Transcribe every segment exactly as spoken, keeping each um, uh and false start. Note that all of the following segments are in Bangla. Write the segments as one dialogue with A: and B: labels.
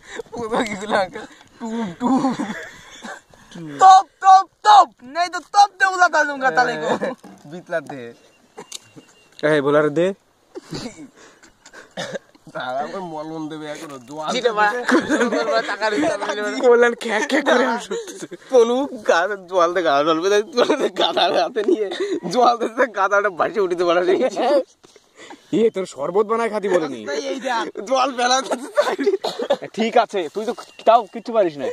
A: পুরো কিগুলা টুম টুম टॉप टॉप टॉप नहीं तो टॉप दे उड़ा दूंगा ताले को बीतला दे
B: ए बोला रे दे
A: তারা কই মলম দেবে এখন জোয়াল
B: জিতে বা করবা টাকা দিতে বললেন খ্যাক খ্যাক করে শুনতেছে
A: কোন গাছ জোয়াল দে গাছ ঢলবে তুই গাদা হাতে নিয়ে জোয়াল দে গাদাটা ভাসে উঠিতে পারা যায়
B: এ তোর শরবত বানায় খাতি বলেনি
A: এই দেখ জোয়াল ফেলা
B: ঠিক আছে তুই তো তাও কিছু পারিস না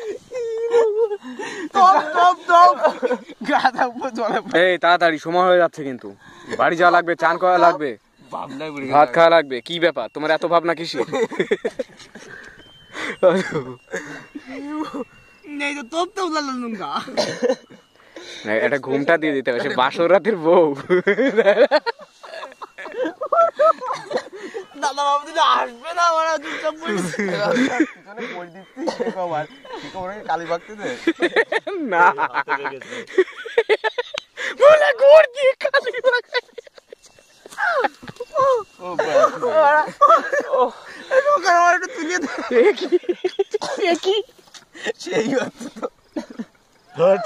A: টপ টপ টপ গাদা উপর জলে
B: এই তাড়াতাড়ি সময় হয়ে যাচ্ছে কিন্তু বাড়ি যাওয়া লাগবে চান করা লাগবে ভাত খাওয়া লাগবে কি ব্যাপার তোমার এত ভাবনা কিসের
A: नहीं तो टॉप तो उड़ा दूंगा
B: এটা ঘুমটা দিয়ে দিতে হবে সে বাসর রাতের বউ
A: দাদা বাবু দিলে আসবে না ওরা চুপচাপ বসে পিছনে পড়ে দিচ্ছি একবার ঠিক করে কালি বাগতেছে
B: না বলে গোড় দিয়ে কালি বাগাই
A: ও বাবা ও এরকম আর একটু তুলে দে
B: কি কি
A: সেই হচ্ছে তো
B: হট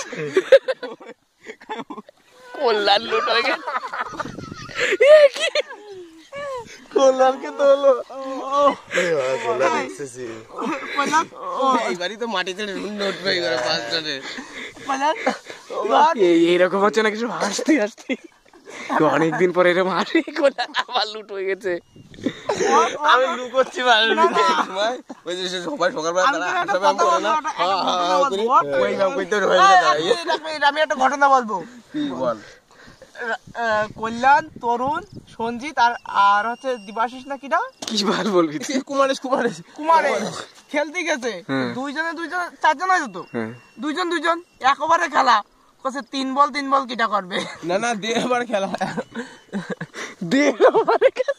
B: কল্যাণ লুট হয়ে গেল এ কি
A: কল্যাণ কে তো হলো এই কল্যাণ এসেছে কল্যাণ এইবারই তো মাটিতে নোট পাই করে পাঁচটাতে কল্যাণ
B: এই এইরকম হচ্ছে না কিছু হাসতে হাসতে অনেকদিন পরে এরকম হাসি কল্যাণ আবার লুট হয়ে গেছে
A: আমি লুকোচ্ছি ভালো লুকে সময় ওই যে সবাই সকালবেলা তারা সবাই আমি করে না হ্যাঁ হ্যাঁ করি ওই গাম কইতে হয়ে যায় আমি একটা ঘটনা বলবো কি বল কল্যাণ তরুণ সঞ্জিত আর আর হচ্ছে দিবাশিস না কিনা
B: কি বার বলবি
A: কুমারেশ কুমারেশ কুমারেশ খেলতে গেছে দুইজনে দুইজন চারজন হয়ে যেত দুইজন দুইজন এক ওভারে খেলা কসে তিন বল তিন বল কিটা করবে না না দেড় ওভার খেলা
B: দেড় ওভারে খেলা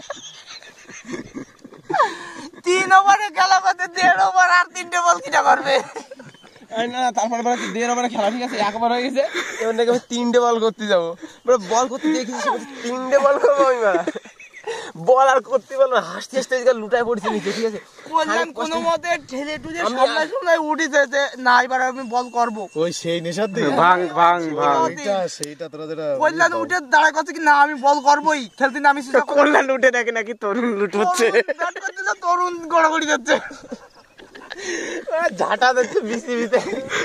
A: তিন ওভারে খেলা করতে দেড় ওভার আর তিনটে বল কিটা করবে না না তারপরে বলে দেড় ওভারে খেলা ঠিক আছে এক ওভার হয়ে গেছে এবার নাকি আমি তিনটে বল করতে যাবো বল করতে দেখেছি তিনটে বল করবো আমি বল আর করতে পারবো না হাসতে হাসতে লুটায় পড়ছি নিচে ঠিক আছে কল্যাণ কোনো মতে ঠেলে টুলে সামনে সামনে উঠেছে যে না এবার আমি বল করবো
C: ওই সেই নেশার দিকে
B: ভাঙ ভাঙ ভাঙ
C: এটা সেইটা তোরা যেটা
A: কল্যাণ উঠে দাঁড়ায় কথা কি না আমি বল করবোই খেলতে নামি
B: কল্যাণ উঠে দেখে নাকি তরুণ লুট হচ্ছে
A: তরুণ গড়াগড়ি যাচ্ছে ঝাঁটা দিচ্ছে বিসি বিতে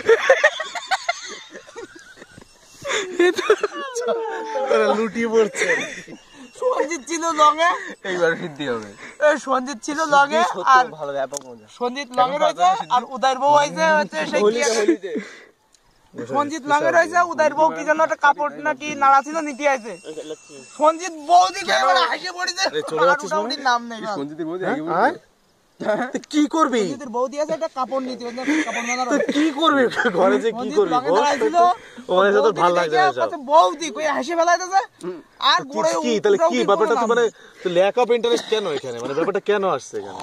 C: লুটিয়ে পড়ছে
A: সঞ্জিত ছিল লঙে
C: এইবার ফিরতে হবে
A: সঞ্জিত ছিল লঙে আর ভালো ব্যাপক মজা সঞ্জিত লঙে রয়েছে আর উদয়ের বউ হইছে হচ্ছে সেই সঞ্জিত লঙে রয়েছে উদয়ের বউ কি যেন একটা কাপড় নাকি নাড়া ছিল নিতে আইছে সঞ্জিত বউ দিকে এবার হাসি পড়িছে
C: চলে যাচ্ছে
A: নাম নেই
C: সঞ্জিতের বউ আগে কি করবি
A: সঞ্জিতের বউ দিয়েছে একটা কাপড় নিতে কাপড় নাড়া
C: তো কি করবি ঘরে যে কি করবি ওরে তো ভালো লাগছে না সব
A: বউ দি কই হাসি ফেলাইতেছে আর গোড়ে
C: কি তাহলে কি ব্যাপারটা তো মানে তো ল্যাক অফ ইন্টারেস্ট কেন এখানে মানে ব্যাপারটা কেন আসছে এখানে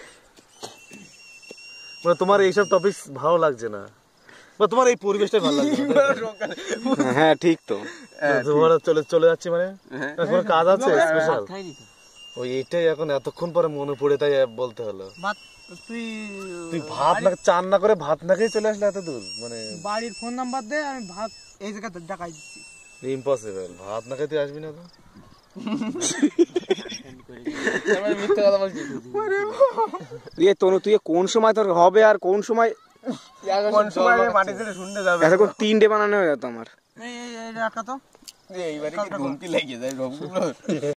C: মানে তোমার এইসব টপিকস ভালো লাগছে না বা তোমার এই পরিবেশটা ভালো লাগছে না
B: হ্যাঁ ঠিক তো
C: তোমার চলে চলে যাচ্ছে মানে এখন কাজ আছে স্পেশাল ওই এটাই এখন এতক্ষণ পরে মনে পড়ে তাই বলতে হলো
A: তুই
C: তুই ভাত না চান না করে ভাত না খেয়ে চলে আসলে এত দূর মানে
A: বাড়ির ফোন নাম্বার দে আমি ভাত এই জায়গাতে দেখাই দিচ্ছি
C: ইম্পসিবল ভাত না খেতে আসবি না তো
A: মিথ্যা কথা বলছিস
B: তুই তনু তুই কোন সময় তোর হবে আর কোন সময়
A: কোন সময় মাটি থেকে শুনতে যাবে
B: এতক্ষণ তিনটে বানানো হয়ে যেত আমার
A: এই এই রাখা তো এইবারে কি ঘুমকি লেগে যায় সবগুলো